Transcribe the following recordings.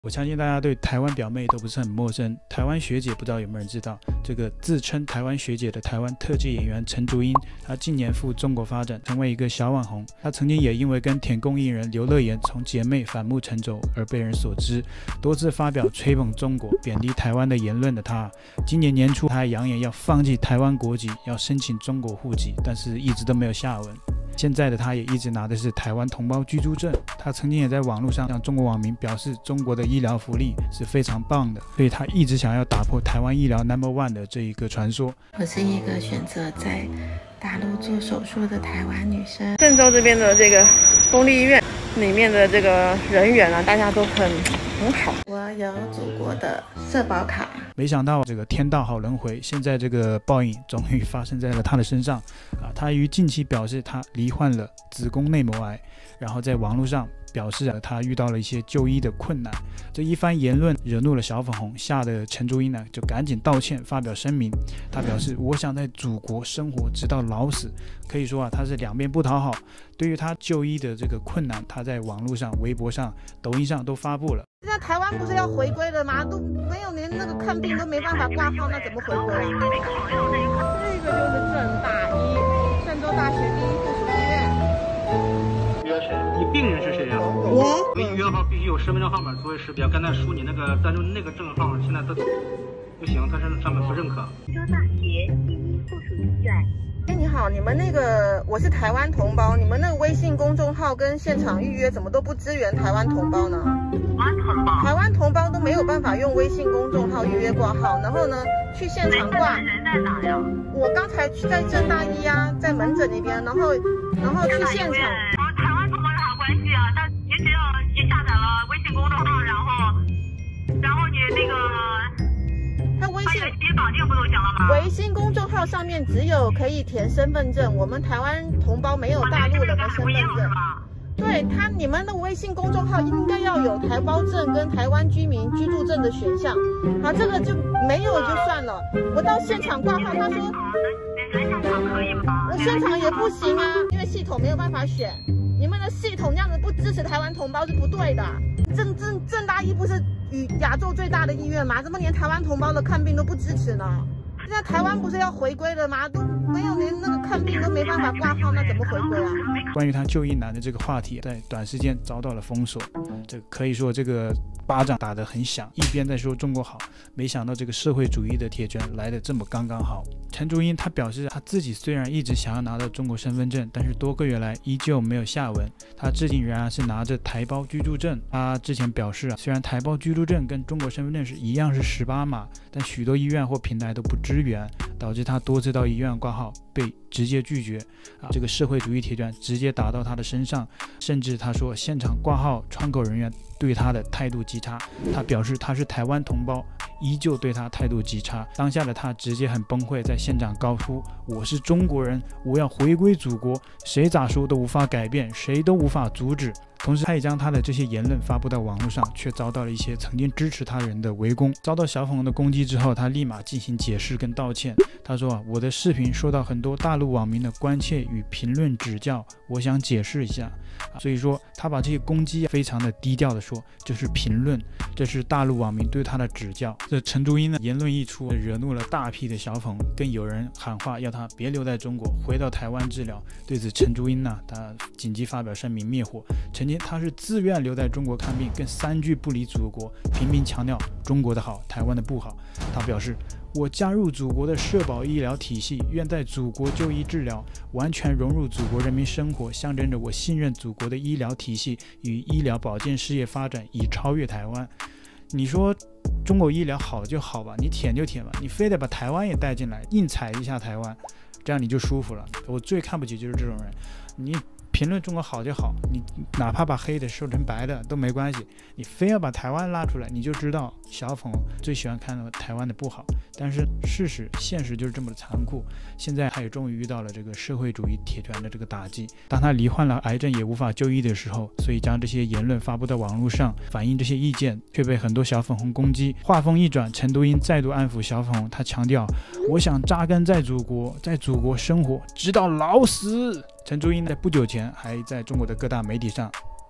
我相信大家对台湾表妹都不是很陌生，台湾学姐不知道有没有人知道？这个自称台湾学姐的台湾特技演员陈竹英，她近年赴中国发展，成为一个小网红。她曾经也因为跟舔共艺人刘乐言从姐妹反目成仇而被人所知，多次发表吹捧中国、贬低台湾的言论的她，今年年初她还扬言要放弃台湾国籍，要申请中国户籍，但是一直都没有下文。现在的他也一直拿的是台湾同胞居住证。他曾经也在网络上向中国网民表示，中国的医疗福利是非常棒的，所以他一直想要打破台湾医疗 No.1 的这一个传说。 我是一个选择在大陆做手术的台湾女生。 郑州这边的这个公立医院里面的这个人员啊，大家都很好。 我有祖国的社保卡。 没想到这个天道好轮回，现在这个报应终于发生在了他的身上他于近期表示他罹患了子宫内膜癌，然后在网络上表示他遇到了一些就医的困难。这一番言论惹怒了小粉红，吓得陈竹英就赶紧道歉，发表声明。他表示，我想在祖国生活直到老死。可以说他是两边不讨好。对于他就医的这个困难，他在网络上、微博上、抖音上都发布了。 现在台湾不是要回归了吗？都没有，连那个看病都没办法挂号，那怎么回归啊？ 这个就是郑大医，郑州大学第一附属医院。 你病人是谁呀？ 我预约号必须有身份证号码作为识别。刚才输你那个，但是那个证号现在都不行，它是上面不认可。 郑州大学第一附属医院。 哎，你好，你们那个我是台湾同胞，你们那个微信公众号跟现场预约怎么都不支援台湾同胞呢？台湾同胞都没有办法用微信公众号预约挂号，然后呢去现场挂。 人在哪呀？ 我刚才在郑大医啊，在门诊那边，然后去现场。 台湾同胞有啥关系啊？但你只要你下载了微信公众号，然后你那个。 他微信直接绑定不就行了吗？ 微信公众号上面只有可以填身份证，我们台湾同胞没有大陆人的身份证。对他，你们的微信公众号应该要有台胞证跟台湾居民居住证的选项，这个就没有就算了。我到现场挂号，他说现场可以吗？ 我现场也不行啊，因为系统没有办法选。你们的系统这样子不支持台湾同胞是不对的。郑大医不是亚洲最大的医院吗？怎么连台湾同胞的看病都不支持呢？现在台湾不是要回归了吗？都没有，连那个看病都没办法挂号，那怎么回归啊？ 关于他就医难的这个话题，在短时间遭到了封锁。这个可以说这个巴掌打得很响，一边在说中国好，没想到这个社会主义的铁拳来得这么刚刚好。陈竹英他表示，他自己虽然一直想要拿到中国身份证，但是多个月来依旧没有下文。他至今仍然是拿着台胞居住证。他之前表示虽然台胞居住证跟中国身份证是一样是18码，但许多医院或平台都不支援，导致他多次到医院挂号被直接拒绝这个社会主义铁拳直接打到他的身上，甚至他说现场挂号窗口人员对他的态度极差。他表示他是台湾同胞，依旧对他态度极差。当下的他直接很崩溃，在现场高呼，我是中国人，我要回归祖国，谁咋说都无法改变，谁都无法阻止。同时他也将他的这些言论发布到网络上，却遭到了一些曾经支持他人的围攻。遭到小粉红的攻击之后，他立马进行解释跟道歉。他说我的视频受到很多大陆网民的关切与评论指教，我想解释一下。所以说他把这些攻击非常的低调的说，这是评论，这是大陆网民对他的指教。这陈竹英言论一出，惹怒了大批的小粉红，更有人喊话要他别留在中国，回到台湾治疗。对此陈竹英他紧急发表声明灭火，曾经他是自愿留在中国看病，更3句不离祖国，频频强调中国的好，台湾的不好。他表示，我加入祖国的社保医疗体系，愿在祖国就医治疗，完全融入祖国人民生活，象征着我信任祖国的医疗体系与医疗保健事业发展已超越台湾。你说中国医疗好就好吧，你舔就舔吧，你非得把台湾也带进来，硬踩一下台湾，这样你就舒服了。我最看不起就是这种人，你评论中国好就好，你哪怕把黑的说成白的都没关系，你非要把台湾拉出来，你就知道小粉最喜欢看到台湾的不好。但是现实就是这么的残酷。现在他也终于遇到了这个社会主义铁拳的这个打击，当他罹患了癌症也无法就医的时候，所以将这些言论发布到网络上，反映这些意见，却被很多小粉红攻击。话锋一转，陈竹英再度安抚小粉红，他强调，我想扎根在祖国，在祖国生活直到老死。陈竹英在不久前还在中国的各大媒体上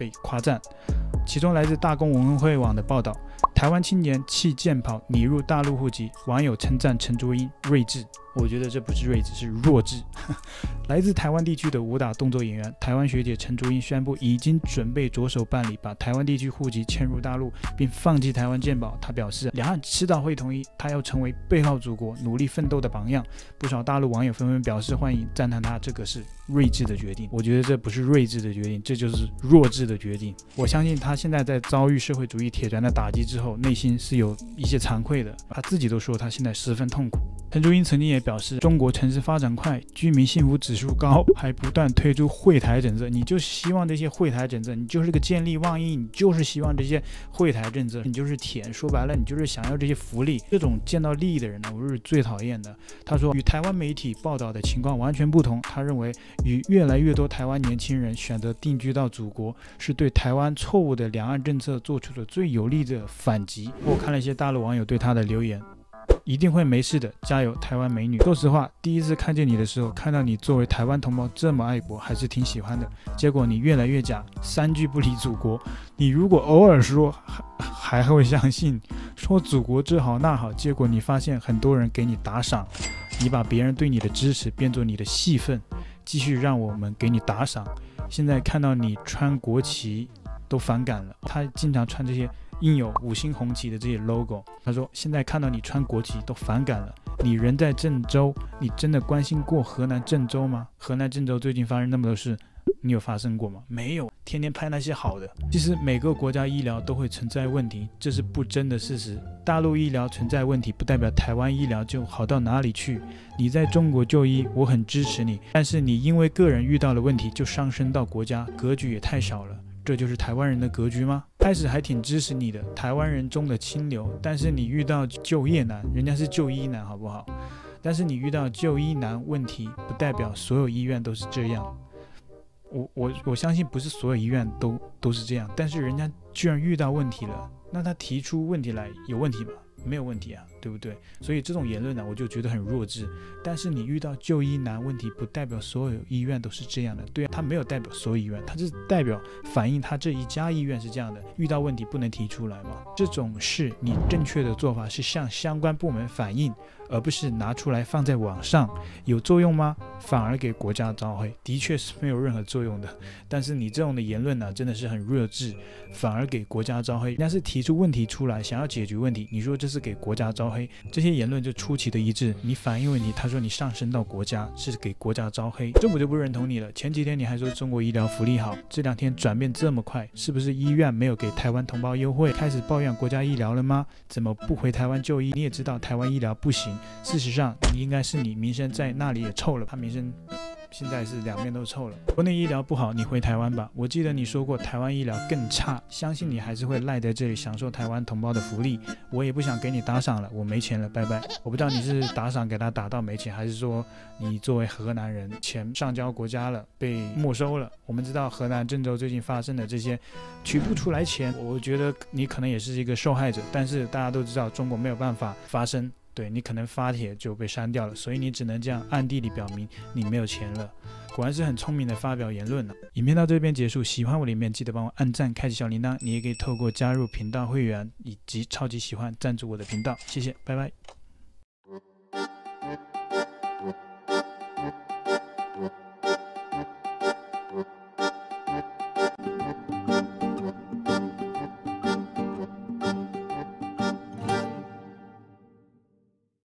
被夸赞。其中来自大公文汇网的报道，台湾青年弃健跑拟入大陆户籍，网友称赞陈卓英睿智。我觉得这不是睿智，是弱智。来自台湾地区的武打动作演员台湾学姐陈卓英宣布，已经准备着手办理把台湾地区户籍迁入大陆，并放弃台湾健保。她表示，两岸迟早会统一，她要成为背靠祖国、努力奋斗的榜样。不少大陆网友纷纷表示欢迎，赞叹她这个是睿智的决定。我觉得这不是睿智的决定，这就是弱智的决定。我相信她现在在遭遇社会主义铁拳的打击之后，内心是有一些惭愧的。她自己都说她现在十分痛苦。陈卓英曾经也表示，中国城市发展快，居民幸福指数高，还不断推出惠台政策。你就希望这些惠台政策，你就是个见利忘义，你就是希望这些惠台政策，你就是舔。说白了，你就是想要这些福利。这种见到利益的人呢，我是最讨厌的。他说，与台湾媒体报道的情况完全不同。他认为，与越来越多台湾年轻人选择定居到祖国，是对台湾错误的两岸政策做出了最有力的反击。我看了一些大陆网友对他的留言。一定会没事的，加油，台湾美女。说实话，第一次看见你的时候，看到你作为台湾同胞这么爱国，还是挺喜欢的。结果你越来越假，三句不离祖国。你如果偶尔说，还会相信，说祖国这好那好，结果你发现很多人给你打赏，你把别人对你的支持变作你的戏份，继续让我们给你打赏。现在看到你穿国旗都反感了，他经常穿这些印有5星红旗的这些 logo， 他说现在看到你穿国旗都反感了。你人在郑州，你真的关心过河南郑州吗？河南郑州最近发生那么多事，你有发生过吗？没有，天天拍那些好的。其实每个国家医疗都会存在问题，这是不争的事实。大陆医疗存在问题，不代表台湾医疗就好到哪里去。你在中国就医，我很支持你，但是你因为个人遇到了问题就上升到国家，格局也太小了。这就是台湾人的格局吗？开始还挺支持你的，台湾人中的清流，但是你遇到就业难，人家是就医难，好不好？但是你遇到就医难问题，不代表所有医院都是这样。我相信不是所有医院都是这样，但是人家居然遇到问题了，那他提出问题来，有问题吗？没有问题啊，对不对？所以这种言论呢，我就觉得很弱智。但是你遇到就医难问题，不代表所有医院都是这样的，对啊，他没有代表所有医院，他是代表反映他这一家医院是这样的，遇到问题不能提出来嘛。这种事你正确的做法是向相关部门反映，而不是拿出来放在网上。有作用吗？反而给国家招黑，的确是没有任何作用的。但是你这种的言论呢，真的是很弱智，反而给国家招黑。人家是提出问题出来，想要解决问题，你说这是给国家招黑，这些言论就出奇的一致。你反映问题，他说你上升到国家，是给国家招黑，这我就不认同你了。前几天你还说中国医疗福利好，这2天转变这么快，是不是医院没有给台湾同胞优惠，开始抱怨国家医疗了吗？怎么不回台湾就医？你也知道台湾医疗不行，事实上你应该是你名声在那里也臭了，他名声现在是两面都臭了。国内医疗不好，你回台湾吧。我记得你说过台湾医疗更差，相信你还是会赖在这里享受台湾同胞的福利。我也不想给你打赏了，我没钱了，拜拜。我不知道你是打赏给他打到没钱，还是说你作为河南人钱上交国家了，被没收了。我们知道河南郑州最近发生的这些取不出来钱，我觉得你可能也是一个受害者，但是大家都知道中国没有办法发声。对，你可能发帖就被删掉了，所以你只能这样暗地里表明你没有钱了。果然是很聪明的发表言论了。影片到这边结束，喜欢我的影片记得帮我按赞，开启小铃铛。你也可以透过加入频道会员以及超级喜欢赞助我的频道，谢谢，拜拜。